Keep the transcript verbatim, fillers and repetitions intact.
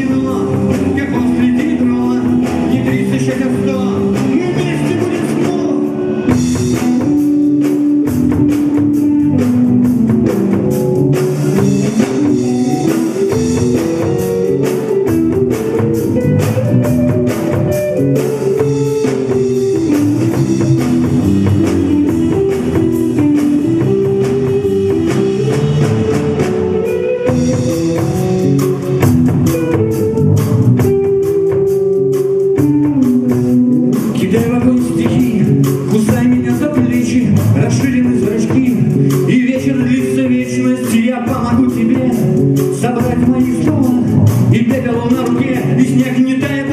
вино, как после гидро, не тридцать шесть, а сто, мы вместе будем снова. Кидай в огонь стихи, кусай меня за плечи, расширены зрачки, и вечер длится вечность, и я помогу тебе собрать мои слова, и пепел на руке, и снег не тает.